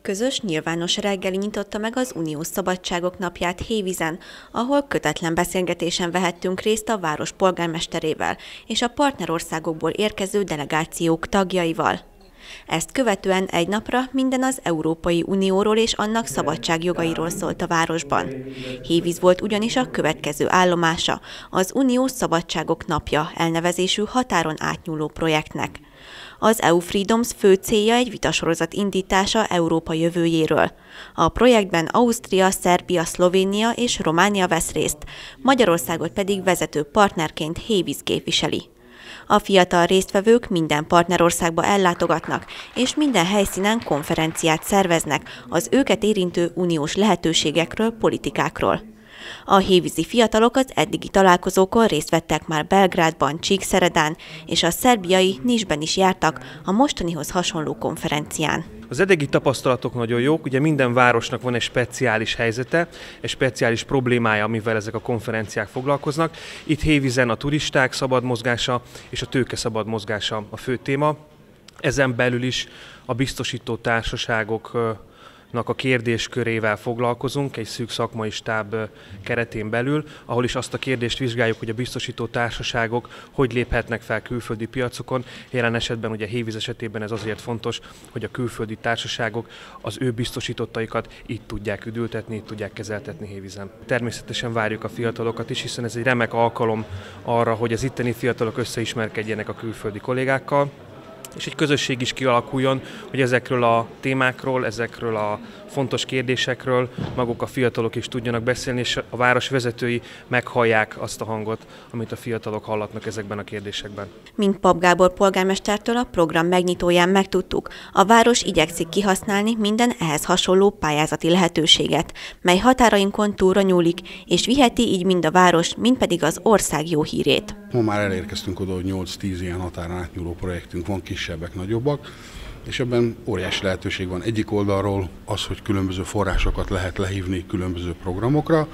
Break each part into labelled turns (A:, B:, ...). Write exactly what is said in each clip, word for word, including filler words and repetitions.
A: Közös nyilvános reggeli nyitotta meg az Uniós Szabadságok napját Hévízen, ahol kötetlen beszélgetésen vehettünk részt a város polgármesterével és a partnerországokból érkező delegációk tagjaival. Ezt követően egy napra minden az Európai Unióról és annak szabadságjogairól szólt a városban. Hévíz volt ugyanis a következő állomása, az Uniós Szabadságok napja elnevezésű határon átnyúló projektnek. Az E U Freedoms fő célja egy vitasorozat indítása Európa jövőjéről. A projektben Ausztria, Szerbia, Szlovénia és Románia vesz részt, Magyarországot pedig vezető partnerként Hévíz képviseli. A fiatal résztvevők minden partnerországba ellátogatnak, és minden helyszínen konferenciát szerveznek az őket érintő uniós lehetőségekről, politikákról. A hévízi fiatalok az eddigi találkozókon részt vettek már Belgrádban, Csíkszeredán, és a szerbiai Nisben is jártak a mostanihoz hasonló konferencián.
B: Az eddigi tapasztalatok nagyon jók, ugye minden városnak van egy speciális helyzete, egy speciális problémája, amivel ezek a konferenciák foglalkoznak. Itt Hévízen a turisták szabad mozgása és a tőke szabad mozgása a fő téma. Ezen belül is a biztosító társaságok a kérdéskörével foglalkozunk egy szűk szakmai stáb keretén belül, ahol is azt a kérdést vizsgáljuk, hogy a biztosító társaságok hogy léphetnek fel külföldi piacokon. Jelen esetben ugye Hévíz esetében ez azért fontos, hogy a külföldi társaságok az ő biztosítottaikat itt tudják üdültetni, itt tudják kezeltetni Hévízen. Természetesen várjuk a fiatalokat is, hiszen ez egy remek alkalom arra, hogy az itteni fiatalok összeismerkedjenek a külföldi kollégákkal, és egy közösség is kialakuljon, hogy ezekről a témákról, ezekről a fontos kérdésekről maguk a fiatalok is tudjanak beszélni, és a város vezetői meghallják azt a hangot, amit a fiatalok hallatnak ezekben a kérdésekben.
A: Mint Pap Gábor polgármestertől a program megnyitóján megtudtuk, a város igyekszik kihasználni minden ehhez hasonló pályázati lehetőséget, mely határainkon túlra nyúlik, és viheti így mind a város, mind pedig az ország jó hírét.
C: Ma már elérkeztünk oda, hogy nyolc-tíz ilyen határon átnyúló projektünk van, kisebbek, nagyobbak, és ebben óriási lehetőség van. Egyik oldalról az, hogy különböző forrásokat lehet lehívni különböző programokra,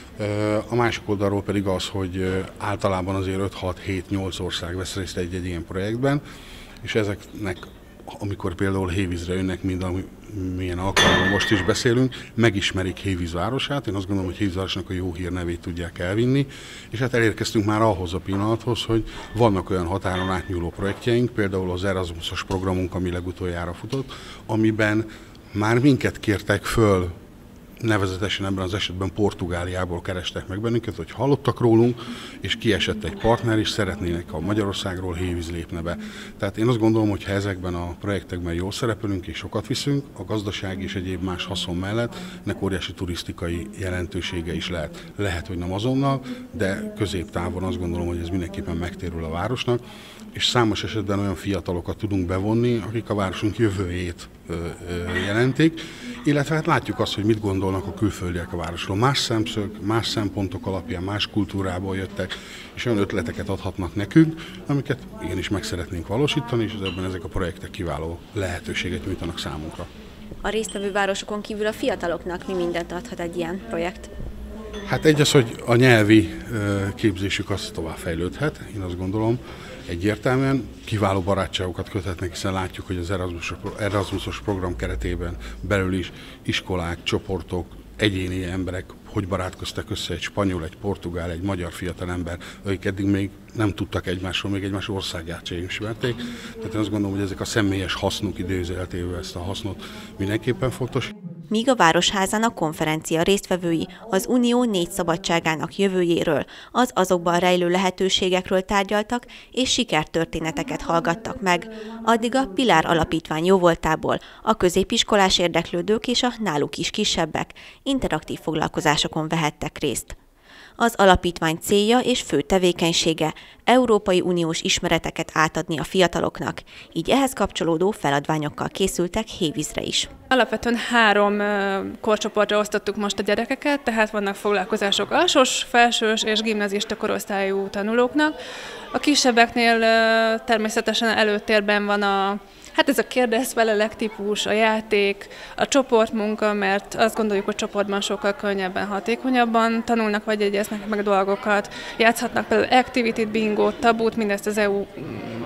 C: a másik oldalról pedig az, hogy általában azért öt-hat-hét-nyolc ország vesz részt egy-egy ilyen projektben, és ezeknek, amikor például Hévízre jönnek, mind amilyen alkalommal most is beszélünk, megismerik Hévíz városát. Én azt gondolom, hogy Hévíz városnak a jó hír nevét tudják elvinni, és hát elérkeztünk már ahhoz a pillanathoz, hogy vannak olyan határon átnyúló projektjeink, például az Erasmusos programunk, ami legutoljára futott, amiben már minket kértek föl, nevezetesen ebben az esetben Portugáliából kerestek meg bennünket, hogy hallottak rólunk, és kiesett egy partner, és szeretnének a Magyarországról Hévíz lépne be. Tehát én azt gondolom, hogy ha ezekben a projektekben jól szerepelünk és sokat viszünk, a gazdaság és egyéb más haszon mellett ennek óriási turisztikai jelentősége is lehet. Lehet, hogy nem azonnal, de középtávon azt gondolom, hogy ez mindenképpen megtérül a városnak, és számos esetben olyan fiatalokat tudunk bevonni, akik a városunk jövőjét jelentik, illetve hát látjuk azt, hogy mit gondolnak a külföldiek a városról. Más szemszög, más szempontok alapján, más kultúrából jöttek, és olyan ötleteket adhatnak nekünk, amiket igenis meg szeretnénk valósítani, és ebben ezek a projektek kiváló lehetőséget nyújtanak számunkra.
A: A résztvevő városokon kívül a fiataloknak mi mindent adhat egy ilyen projekt?
C: Hát egy az, hogy a nyelvi képzésük az tovább fejlődhet, én azt gondolom. Egyértelműen kiváló barátságokat köthetnek, hiszen látjuk, hogy az Erasmusos, Erasmusos program keretében belül is iskolák, csoportok, egyéni emberek hogy barátkoztak össze, egy spanyol, egy portugál, egy magyar fiatalember, akik eddig még nem tudtak egymásról, még egymás országát sem ismerték. Tehát én azt gondolom, hogy ezek a személyes hasznuk idézőjeltével ezt a hasznot mindenképpen fontos.
A: Míg a Városházán a konferencia résztvevői az Unió négy szabadságának jövőjéről, az azokban rejlő lehetőségekről tárgyaltak és sikertörténeteket hallgattak meg, addig a Pilár Alapítvány jóvoltából a középiskolás érdeklődők és a náluk is kisebbek interaktív foglalkozásokon vehettek részt. Az alapítvány célja és fő tevékenysége Európai Uniós ismereteket átadni a fiataloknak, így ehhez kapcsolódó feladványokkal készültek Hévízre is.
D: Alapvetően három korcsoportra osztottuk most a gyerekeket, tehát vannak foglalkozások alsós, felsős és gimnazista korosztályú tanulóknak. A kisebbeknél természetesen előtérben van a Hát ez a kérdezfelelek típus, a játék, a csoportmunka, mert azt gondoljuk, hogy csoportban sokkal könnyebben, hatékonyabban tanulnak vagy jegyeznek meg dolgokat, játszhatnak például activity-t, bingót, tabut, mindezt az E U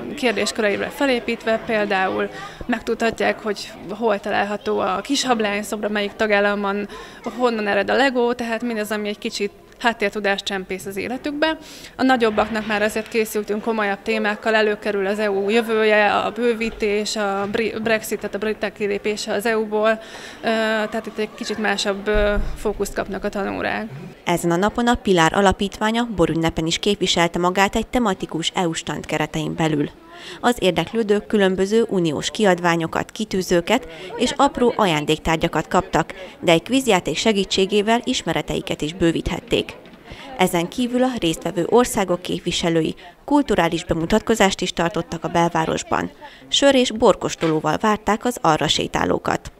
D: kérdésköreire felépítve, például megtudhatják, hogy hol található a kishablány szobra, melyik tagállamban, honnan ered a Lego, tehát mindez, ami egy kicsit háttértudást csempész az életükbe. A nagyobbaknak már azért készültünk komolyabb témákkal, előkerül az é u jövője, a bővítés, a Brexit, tehát a britek kilépése az é u-ból, tehát itt egy kicsit másabb fókuszt kapnak a tanórák.
A: Ezen a napon a Pilár Alapítványa borünnepen is képviselte magát egy tematikus é u stand keretein belül. Az érdeklődők különböző uniós kiadványokat, kitűzőket és apró ajándéktárgyakat kaptak, de egy kvízjáték segítségével ismereteiket is bővíthették. Ezen kívül a résztvevő országok képviselői kulturális bemutatkozást is tartottak a belvárosban. Sör és borkóstolóval várták az arra sétálókat.